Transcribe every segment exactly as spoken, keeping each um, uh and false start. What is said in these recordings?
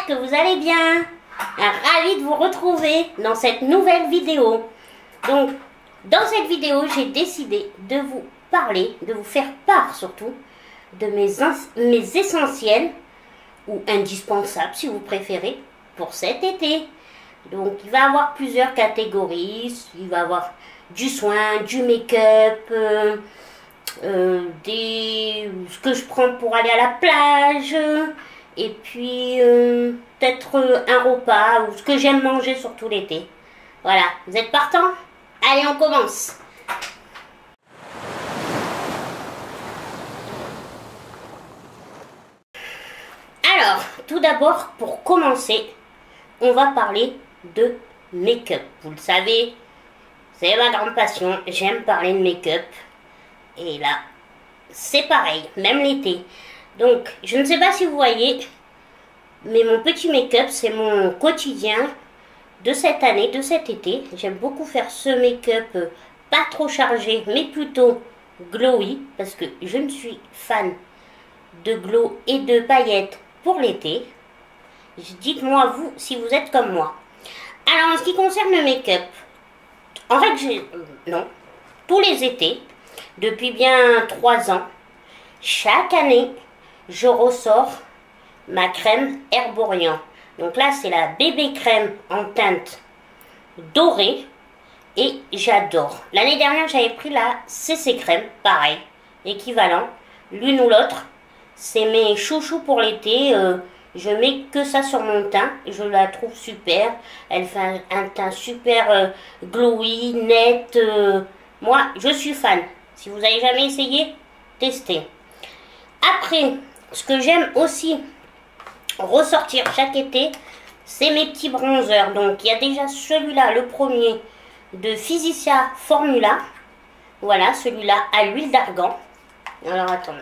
que vous allez bien. Ravi de vous retrouver dans cette nouvelle vidéo. Donc, dans cette vidéo, j'ai décidé de vous parler, de vous faire part surtout, de mes, mes essentiels, ou indispensables si vous préférez, pour cet été. Donc, il va y avoir plusieurs catégories. Il va y avoir du soin, du make-up, euh, euh, des ce que je prends pour aller à la plage, et puis euh, peut-être un repas, ou ce que j'aime manger surtout l'été. Voilà, vous êtes partants? Allez, on commence. Alors, tout d'abord, pour commencer, on va parler de make-up. Vous le savez, c'est ma grande passion. J'aime parler de make-up. Et là, c'est pareil, même l'été. Donc, je ne sais pas si vous voyez, mais mon petit make-up, c'est mon quotidien de cette année, de cet été. J'aime beaucoup faire ce make-up pas trop chargé, mais plutôt glowy, parce que je ne suis fan de glow et de paillettes pour l'été. Dites-moi vous si vous êtes comme moi. Alors, en ce qui concerne le make-up, en fait, j'ai non, tous les étés, depuis bien trois ans, chaque année, je ressors ma crème Herborian. Donc là, c'est la bébé crème en teinte dorée et j'adore. L'année dernière, j'avais pris la C C crème, pareil, équivalent, l'une ou l'autre. C'est mes chouchous pour l'été. Euh, je mets que ça sur mon teint. Je la trouve super. Elle fait un, un teint super euh, glowy, net. Euh, moi, je suis fan. Si vous n'avez jamais essayé, testez. Après, ce que j'aime aussi ressortir chaque été, c'est mes petits bronzers. Donc, il y a déjà celui-là, le premier, de Physiccia Formula. Voilà, celui-là à l'huile d'argan. Alors, attendez.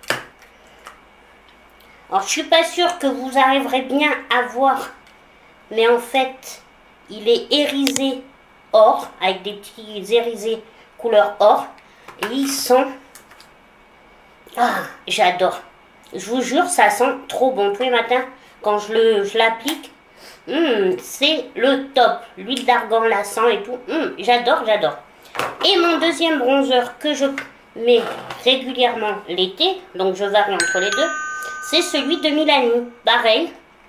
Alors, je suis pas sûre que vous arriverez bien à voir, mais en fait, il est irisé or, avec des petits irisés couleur or, et il sent... Ah, j'adore. Je vous jure, ça sent trop bon. Tous les matins, quand je le, je l'applique, mmh, c'est le top. L'huile d'argan la sent et tout. Mmh, j'adore, j'adore. Et mon deuxième bronzer que je mets régulièrement l'été, donc je varie entre les deux, c'est celui de Milani. Pareil.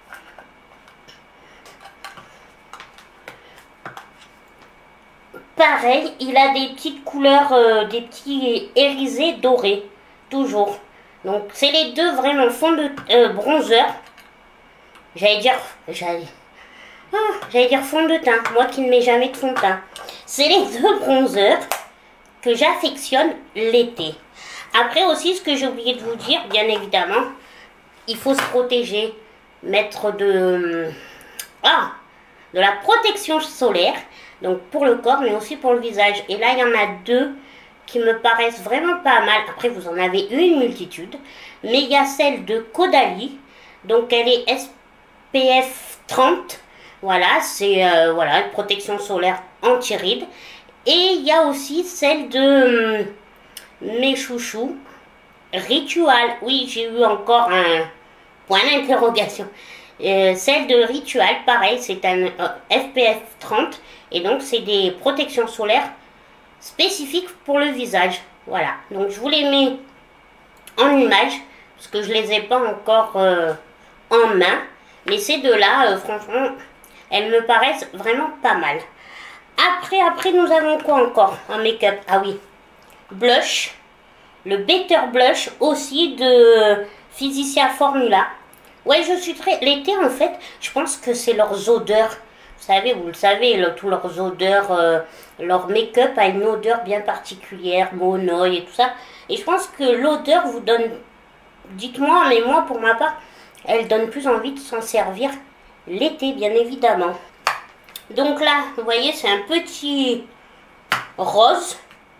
Pareil, il a des petites couleurs, euh, des petits irisés dorés. Toujours. Donc, c'est les deux vraiment fond de euh, bronzer. J'allais dire... J'allais ah, j'allais dire fond de teint. Moi qui ne mets jamais de fond de teint. C'est les deux bronzers que j'affectionne l'été. Après aussi, ce que j'ai oublié de vous dire, bien évidemment, il faut se protéger. Mettre de... Ah, de la protection solaire. Donc, pour le corps, mais aussi pour le visage. Et là, il y en a deux qui me paraissent vraiment pas mal. Après, vous en avez une multitude. Mais il y a celle de Caudalie. Donc, elle est S P F trente. Voilà, c'est euh, voilà, une protection solaire anti-rides. Et il y a aussi celle de hum, mes chouchous. Ritual. Oui, j'ai eu encore un point d'interrogation. Euh, celle de Ritual, pareil, c'est un euh, F P F trente. Et donc, c'est des protections solaires spécifique pour le visage. Voilà, donc je vous les mets en image parce que je les ai pas encore euh, en main, mais ces deux là euh, franchement elles me paraissent vraiment pas mal. Après après nous avons quoi encore en make-up? Ah oui, blush, le Better Blush aussi de Physiccia Formula. Ouais, je suis très... L'été en fait, je pense que c'est leurs odeurs. Vous savez, vous le savez, le, tous leurs odeurs, euh, leur make-up a une odeur bien particulière, monoï et tout ça. Et je pense que l'odeur vous donne, dites-moi, mais moi pour ma part, elle donne plus envie de s'en servir l'été, bien évidemment. Donc là, vous voyez, c'est un petit rose.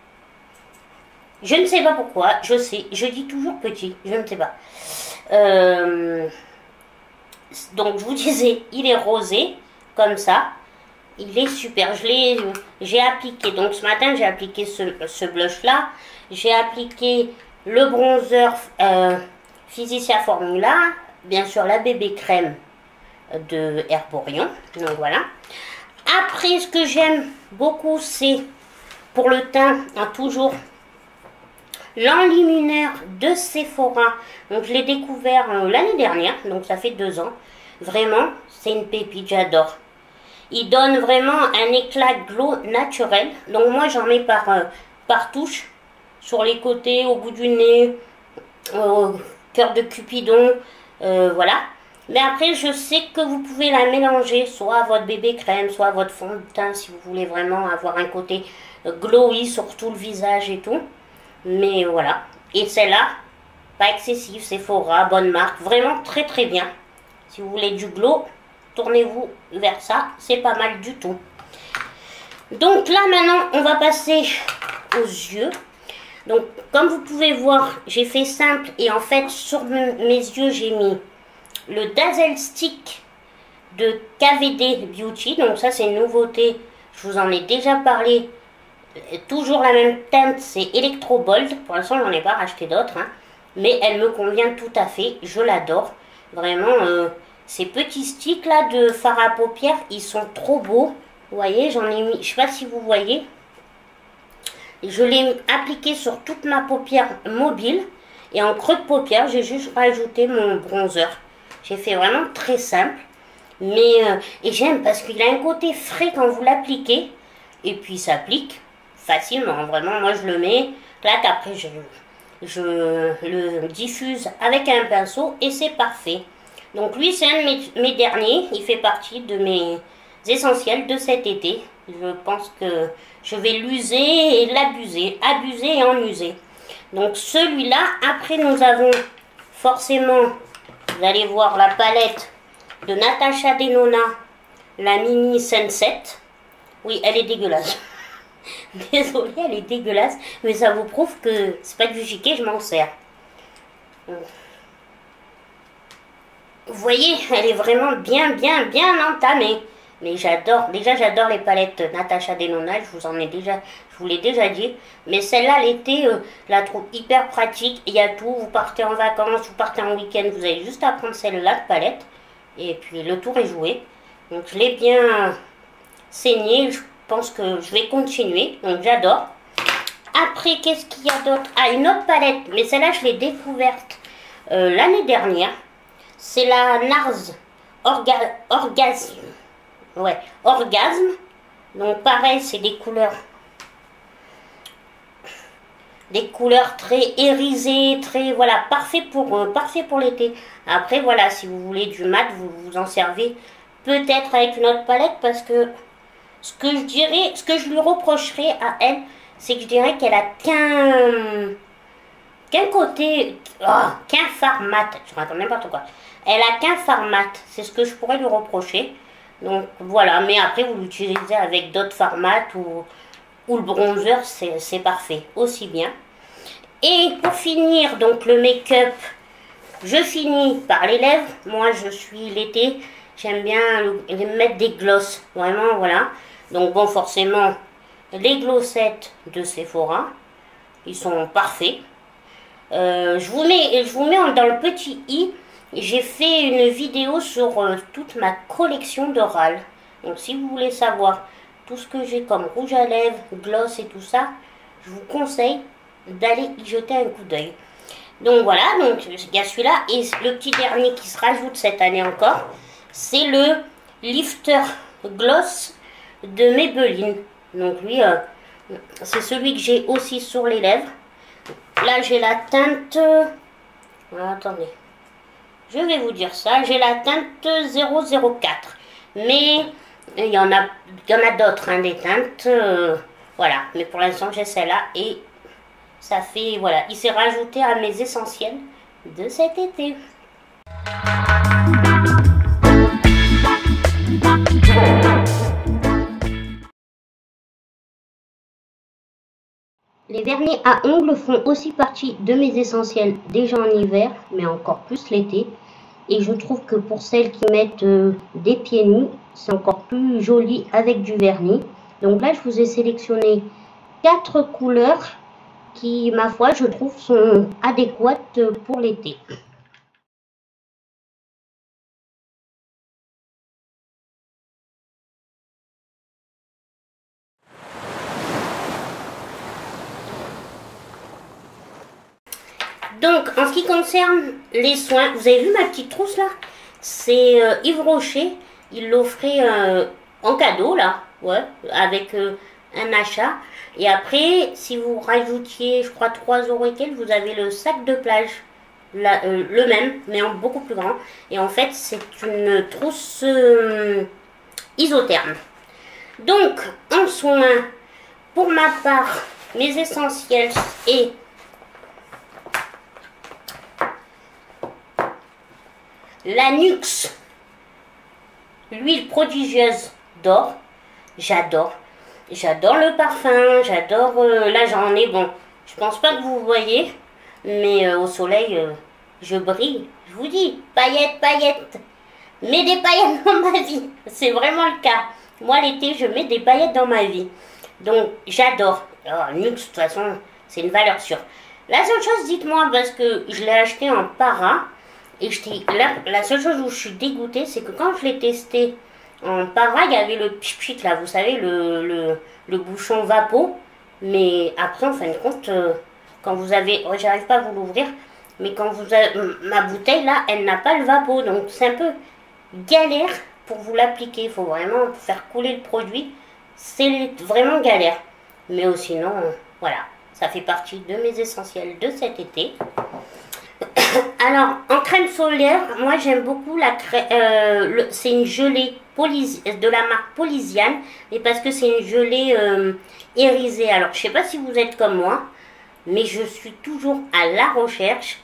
Je ne sais pas pourquoi, je sais, je dis toujours petit, je ne sais pas. Euh, donc je vous disais, il est rosé. Comme ça, il est super. Je l'ai, j'ai appliqué. Donc ce matin, j'ai appliqué ce, ce blush là. J'ai appliqué le bronzer euh, Physiccia Formula, bien sûr la bébé crème de Herborian. Donc voilà. Après, ce que j'aime beaucoup, c'est pour le teint, hein, toujours l'enlumineur de Sephora. Donc je l'ai découvert euh, l'année dernière, donc ça fait deux ans. Vraiment, c'est une pépite, j'adore. Il donne vraiment un éclat glow naturel. Donc moi j'en mets par, euh, par touche, sur les côtés, au bout du nez, au cœur de Cupidon, euh, voilà. Mais après je sais que vous pouvez la mélanger, soit à votre bébé crème, soit à votre fond de teint, si vous voulez vraiment avoir un côté glowy sur tout le visage et tout. Mais voilà. Et celle-là, pas excessif, Sephora, bonne marque, vraiment très très bien. Si vous voulez du glow, tournez-vous vers ça, c'est pas mal du tout. Donc là maintenant, on va passer aux yeux. Donc comme vous pouvez voir, j'ai fait simple et en fait sur mes yeux, j'ai mis le Dazzle Stick de K V D Beauty. Donc ça c'est une nouveauté, je vous en ai déjà parlé. Toujours la même teinte, c'est Electro Bold. Pour l'instant, j'en ai pas racheté d'autres, hein, mais elle me convient tout à fait. Je l'adore. Vraiment, euh, ces petits sticks là de fard à paupières, ils sont trop beaux. Vous voyez, j'en ai mis, je sais pas si vous voyez. Je l'ai appliqué sur toute ma paupière mobile. Et en creux de paupière, j'ai juste rajouté mon bronzer. J'ai fait vraiment très simple. Mais, euh, et j'aime parce qu'il a un côté frais quand vous l'appliquez. Et puis, il s'applique facilement, vraiment. Moi je le mets, clac, après je, je le diffuse avec un pinceau et c'est parfait. Donc lui c'est un de mes, mes derniers, il fait partie de mes essentiels de cet été. Je pense que je vais l'user et l'abuser, abuser et en user. Donc celui-là, après nous avons forcément, vous allez voir la palette de Natasha Denona, la mini Sunset. Oui, elle est dégueulasse. Désolée, elle est dégueulasse, mais ça vous prouve que c'est pas du chiquet, je m'en sers. Vous voyez, elle est vraiment bien, bien, bien entamée. Mais j'adore, déjà j'adore les palettes Natasha Denona, je vous en ai déjà, je vous l'ai déjà dit. Mais celle-là, l'été, euh, je la trouve hyper pratique. Il y a tout, vous partez en vacances, vous partez en week-end, vous avez juste à prendre celle-là de palette. Et puis le tour est joué. Donc je l'ai bien saigné. Je pense que je vais continuer, donc j'adore. Après, qu'est-ce qu'il y a d'autre? Ah, une autre palette, mais celle-là, je l'ai découverte euh, l'année dernière. C'est la Nars Orga Orgasme. Ouais, Orgasme. Donc pareil, c'est des couleurs... Des couleurs très irisées, très... Voilà, parfait pour, euh, parfait pour l'été. Après, voilà, si vous voulez du mat, vous vous en servez peut-être avec une autre palette, parce que... Ce que je dirais, ce que je lui reprocherais à elle, c'est que je dirais qu'elle a qu'un qu'un côté, oh, qu'un fard mat. Je raconte n'importe quoi. Elle a qu'un fard mat. C'est ce que je pourrais lui reprocher. Donc voilà. Mais après, vous l'utilisez avec d'autres fards mat ou, ou le bronzer, c'est parfait aussi bien. Et pour finir, donc le make-up, je finis par les lèvres. Moi, je suis l'été. J'aime bien le, mettre des glosses. Vraiment, voilà. Donc bon, forcément, les glossettes de Sephora, ils sont parfaits. Euh, je, vous mets, je vous mets dans le petit i, j'ai fait une vidéo sur euh, toute ma collection d'Oral. Donc si vous voulez savoir tout ce que j'ai comme rouge à lèvres, gloss et tout ça, je vous conseille d'aller y jeter un coup d'œil. Donc voilà, donc il y a celui-là. Et le petit dernier qui se rajoute cette année encore, c'est le Lifter Gloss de Maybelline. Donc lui, euh, c'est celui que j'ai aussi sur les lèvres. Là, j'ai la teinte... Ah, attendez. Je vais vous dire ça. J'ai la teinte zéro zéro quatre. Mais il y en a, il y en a d'autres, hein, des teintes. Euh, voilà. Mais pour l'instant, j'ai celle-là. Et ça fait... Voilà. Il s'est rajouté à mes essentiels de cet été. Les vernis à ongles font aussi partie de mes essentiels déjà en hiver, mais encore plus l'été. Et je trouve que pour celles qui mettent euh, des pieds nus, c'est encore plus joli avec du vernis. Donc là, je vous ai sélectionné quatre couleurs qui, ma foi, je trouve sont adéquates pour l'été. Donc, en ce qui concerne les soins, vous avez vu ma petite trousse là? C'est euh, Yves Rocher, il l'offrait euh, en cadeau là, ouais, avec euh, un achat. Et après, si vous rajoutiez, je crois, trois euros et quelques, vous avez le sac de plage. La, euh, le même, mais en beaucoup plus grand. Et en fait, c'est une trousse euh, isotherme. Donc, en soins, pour ma part, mes essentiels et la Nuxe, l'huile prodigieuse d'or. J'adore. J'adore le parfum, j'adore... Euh, là, j'en ai, bon, je pense pas que vous voyez, mais euh, au soleil, euh, je brille. Je vous dis, paillettes, paillettes. Mets des paillettes dans ma vie. C'est vraiment le cas. Moi, l'été, je mets des paillettes dans ma vie. Donc, j'adore. Alors, Nuxe, de toute façon, c'est une valeur sûre. La seule chose, dites-moi, parce que je l'ai acheté en para, et je dis, là, la seule chose où je suis dégoûtée, c'est que quand je l'ai testé en para, il y avait le pchit là, vous savez, le, le, le bouchon vapeau. Mais après, en fin de compte, euh, quand vous avez... Oh, j'arrive pas à vous l'ouvrir, mais quand vous avez... Ma bouteille, là, elle n'a pas le vapeau. Donc, c'est un peu galère pour vous l'appliquer. Il faut vraiment faire couler le produit. C'est vraiment galère. Mais oh, sinon, euh, voilà. Ça fait partie de mes essentiels de cet été. Alors, en crème solaire, moi j'aime beaucoup la crème, euh, c'est une gelée de la marque Polysiane, mais parce que c'est une gelée euh, irisée. Alors, je sais pas si vous êtes comme moi, mais je suis toujours à la recherche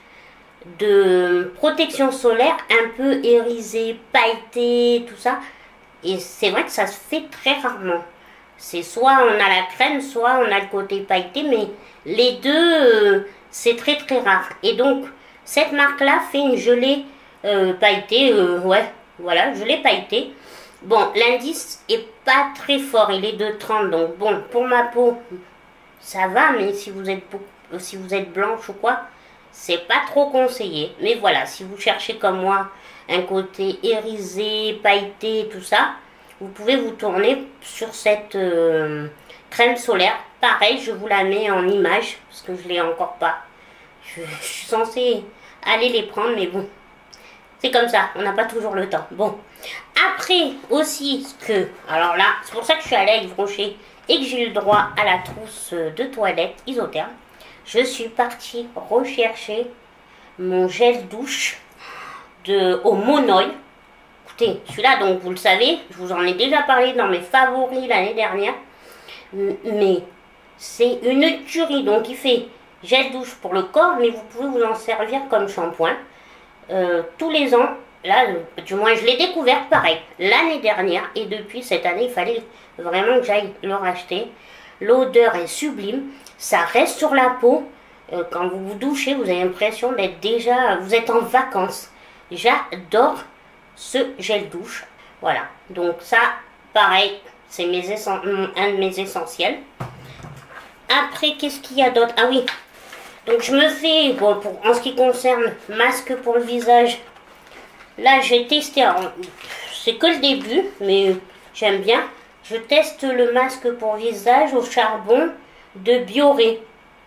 de protection solaire un peu irisée, pailletée, tout ça. Et c'est vrai que ça se fait très rarement. C'est soit on a la crème, soit on a le côté pailleté, mais les deux, euh, c'est très très rare. Et donc, cette marque-là fait une gelée euh, pailletée, euh, ouais, voilà, gelée pailletée. Bon, l'indice est pas très fort, il est de trente, donc bon, pour ma peau, ça va, mais si vous êtes, si vous êtes blanche ou quoi, c'est pas trop conseillé. Mais voilà, si vous cherchez comme moi un côté irisé, pailleté, tout ça, vous pouvez vous tourner sur cette euh, crème solaire. Pareil, je vous la mets en image, parce que je l'ai encore pas. Je, je suis censée aller les prendre, mais bon, c'est comme ça, on n'a pas toujours le temps. Bon, après aussi, ce que, alors là, c'est pour ça que je suis allée à Yves Rocher et que j'ai eu le droit à la trousse de toilette isotherme. Je suis partie rechercher mon gel douche de, au Monoï. Écoutez, celui-là, donc vous le savez, je vous en ai déjà parlé dans mes favoris l'année dernière. Mais c'est une tuerie, donc il fait gel douche pour le corps, mais vous pouvez vous en servir comme shampoing. Euh, tous les ans, là, du moins je l'ai découvert pareil, l'année dernière, et depuis cette année, il fallait vraiment que j'aille le racheter. L'odeur est sublime, ça reste sur la peau. Euh, quand vous vous douchez, vous avez l'impression d'être déjà, vous êtes en vacances. J'adore ce gel douche. Voilà, donc ça, pareil, c'est mes un de mes essentiels. Après, qu'est-ce qu'il y a d'autre? Ah oui, donc je me fais, bon, pour, en ce qui concerne masque pour le visage, là j'ai testé, c'est que le début, mais j'aime bien. Je teste le masque pour visage au charbon de Bioré.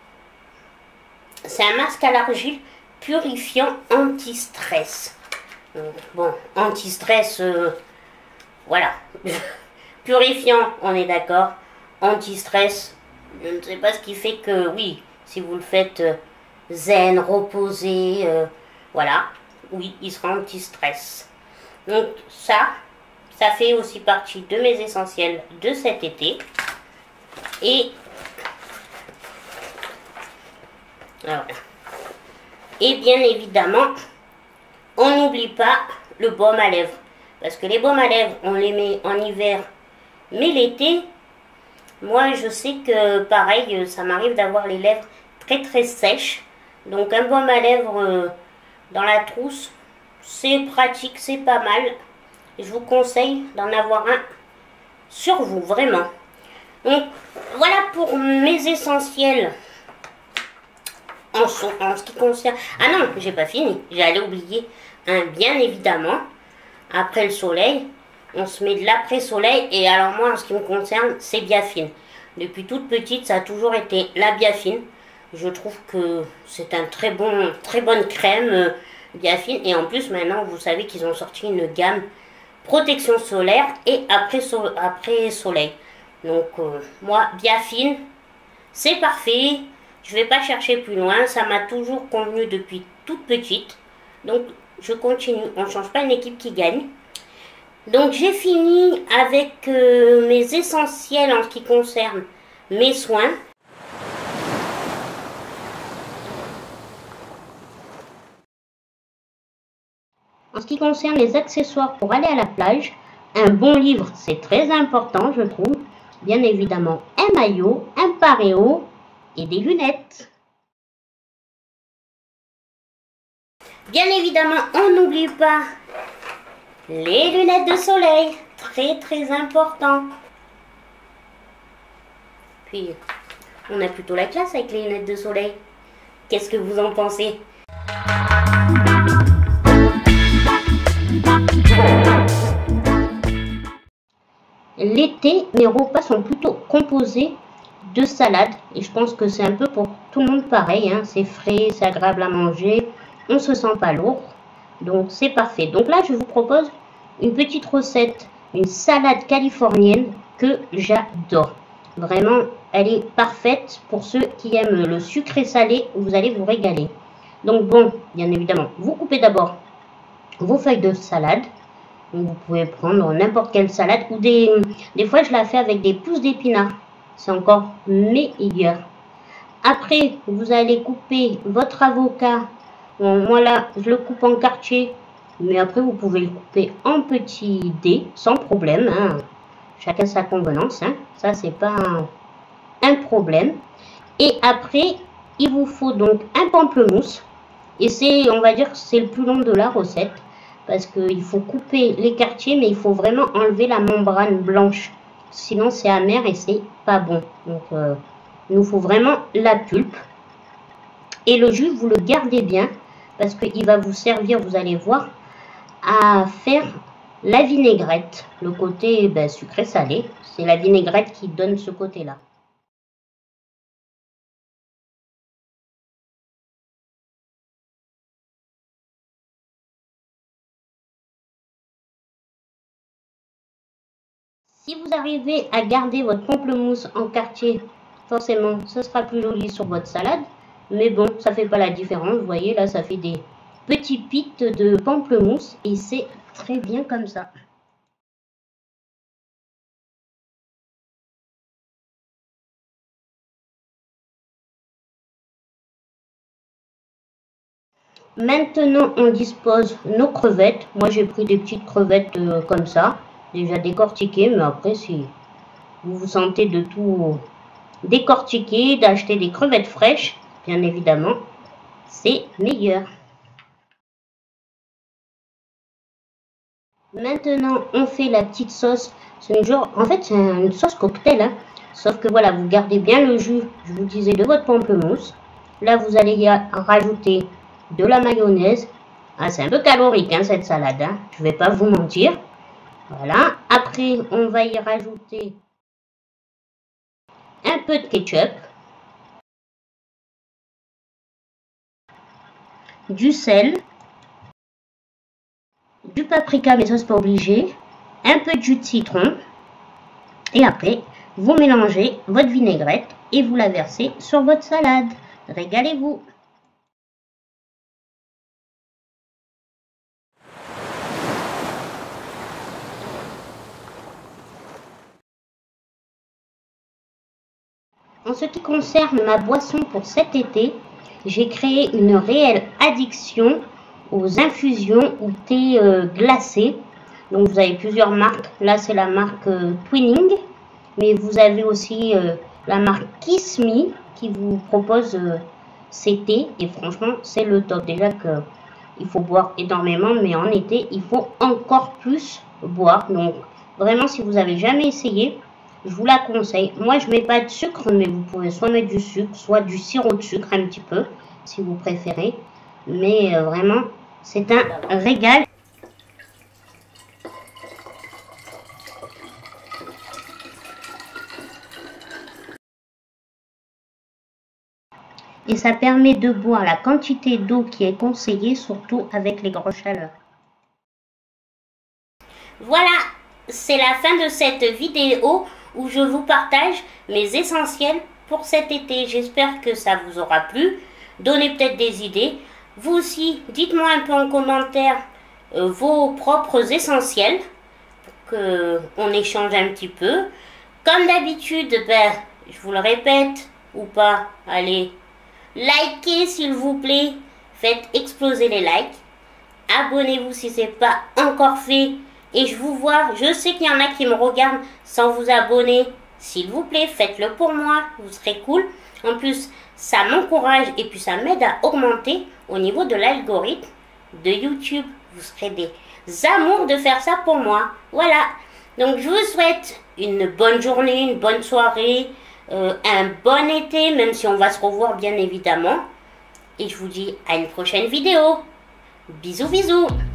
C'est un masque à l'argile purifiant anti-stress. Bon, anti-stress, euh, voilà. Purifiant, on est d'accord. Anti-stress, je ne sais pas ce qui fait que, oui, si vous le faites euh, zen, reposé, euh, voilà, oui, il sera anti-stress. Donc ça, ça fait aussi partie de mes essentiels de cet été. Et, voilà. Et bien évidemment, on n'oublie pas le baume à lèvres. Parce que les baumes à lèvres, on les met en hiver, mais l'été, moi je sais que pareil, ça m'arrive d'avoir les lèvres très très sèches. Donc un baume à lèvres euh, dans la trousse, c'est pratique, c'est pas mal. Je vous conseille d'en avoir un sur vous, vraiment. Donc voilà pour mes essentiels en, son, en ce qui concerne... Ah non, j'ai pas fini, j'allais oublier un, bien évidemment. Après le soleil, on se met de l'après-soleil. Et alors moi, en ce qui me concerne, c'est Biafine. Depuis toute petite, ça a toujours été la Biafine. Je trouve que c'est un très bon, très bonne crème euh, Biafine. Et en plus, maintenant, vous savez qu'ils ont sorti une gamme protection solaire et après, so après soleil. Donc, euh, moi, Biafine, c'est parfait. Je vais pas chercher plus loin. Ça m'a toujours convenu depuis toute petite. Donc, je continue. On ne change pas une équipe qui gagne. Donc, j'ai fini avec euh, mes essentiels en ce qui concerne mes soins. En ce qui concerne les accessoires pour aller à la plage, un bon livre, c'est très important, je trouve. Bien évidemment, un maillot, un paréo et des lunettes. Bien évidemment, on n'oublie pas les lunettes de soleil, très très important. Puis, on a plutôt la classe avec les lunettes de soleil. Qu'est-ce que vous en pensez ? L'été, mes repas sont plutôt composés de salades. Et je pense que c'est un peu pour tout le monde pareil. Hein. C'est frais, c'est agréable à manger. On ne se sent pas lourd. Donc c'est parfait. Donc là, je vous propose une petite recette. Une salade californienne que j'adore. Vraiment, elle est parfaite pour ceux qui aiment le sucré salé. Vous allez vous régaler. Donc bon, bien évidemment, vous coupez d'abord vos feuilles de salade. Donc vous pouvez prendre n'importe quelle salade ou des, des fois je la fais avec des pousses d'épinards. C'est encore meilleur. Après, vous allez couper votre avocat. Bon, moi là, je le coupe en quartier. Mais après, vous pouvez le couper en petits dés sans problème. Hein. Chacun sa convenance. Hein. Ça, c'est pas un, un problème. Et après, il vous faut donc un pamplemousse. Et c'est, on va dire, c'est le plus long de la recette. Parce qu'il faut couper les quartiers, mais il faut vraiment enlever la membrane blanche. Sinon, c'est amer et c'est pas bon. Donc, euh, il nous faut vraiment la pulpe. Et le jus, vous le gardez bien. Parce qu'il va vous servir, vous allez voir, à faire la vinaigrette. Le côté ben, sucré-salé. C'est la vinaigrette qui donne ce côté-là. Si vous arrivez à garder votre pamplemousse en quartier, forcément, ce sera plus joli sur votre salade. Mais bon, ça ne fait pas la différence. Vous voyez, là, ça fait des petits pits de pamplemousse et c'est très bien comme ça. Maintenant, on dispose nos crevettes. Moi, j'ai pris des petites crevettes euh, comme ça, déjà décortiquées. Mais après, si vous vous sentez de tout décortiquer, d'acheter des crevettes fraîches, bien évidemment, c'est meilleur. Maintenant, on fait la petite sauce. C'est une genre, en fait, c'est une sauce cocktail. Hein. Sauf que voilà, vous gardez bien le jus, je vous disais, de votre pamplemousse. Là, vous allez y rajouter de la mayonnaise. Ah, c'est un peu calorique, hein, cette salade. Hein. Je ne vais pas vous mentir. Voilà. Après, on va y rajouter un peu de ketchup, du sel, du paprika, mais ça, c'est pas obligé, un peu de jus de citron. Et après, vous mélangez votre vinaigrette et vous la versez sur votre salade. Régalez-vous! En ce qui concerne ma boisson pour cet été, j'ai créé une réelle addiction aux infusions ou thé euh, glacé. Donc vous avez plusieurs marques. Là, c'est la marque euh, Twinning. Mais vous avez aussi euh, la marque Kiss Me qui vous propose euh, ces thés. Et franchement, c'est le top. Déjà qu'il faut boire énormément, mais en été, il faut encore plus boire. Donc vraiment, si vous n'avez jamais essayé, je vous la conseille. Moi, je ne mets pas de sucre, mais vous pouvez soit mettre du sucre, soit du sirop de sucre un petit peu, si vous préférez. Mais euh, vraiment, c'est un régal. et ça permet de boire la quantité d'eau qui est conseillée, surtout avec les grosses chaleurs. Voilà, c'est la fin de cette vidéo où je vous partage mes essentiels pour cet été. J'espère que ça vous aura plu. Donnez peut-être des idées. Vous aussi, dites-moi un peu en commentaire euh, vos propres essentiels pour qu'on échange un petit peu. Comme d'habitude, ben, je vous le répète ou pas, allez, likez s'il vous plaît. Faites exploser les likes. Abonnez-vous si ce n'est pas encore fait. Et je vous vois, je sais qu'il y en a qui me regardent sans vous abonner. S'il vous plaît, faites-le pour moi, vous serez cool. En plus, ça m'encourage et puis ça m'aide à augmenter au niveau de l'algorithme de YouTube. Vous serez des amours de faire ça pour moi. Voilà. Donc, je vous souhaite une bonne journée, une bonne soirée, euh, un bon été, même si on va se revoir bien évidemment. Et je vous dis à une prochaine vidéo. Bisous, bisous.